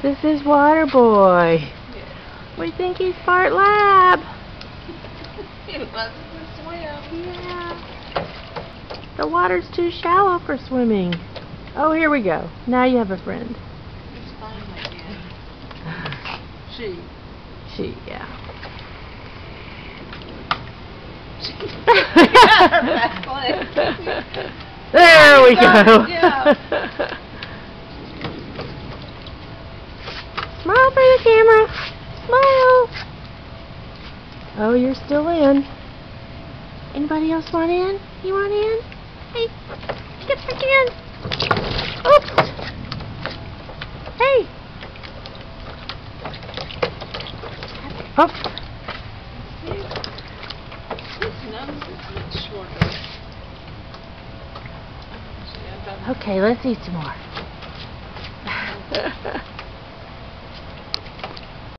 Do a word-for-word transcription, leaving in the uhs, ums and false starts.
This is Water Boy. Yeah. We think he's part lab. He loves to swim. Yeah. The water's too shallow for swimming. Oh, here we go. Now you have a friend. He's finally in. She. She, yeah. There we go. Yeah. Smile for the camera. Smile. Oh, you're still in. Anybody else want in? You want in? Hey, get back in. Oops. Hey. Up. His nose is much shorter. Okay, let's eat some more.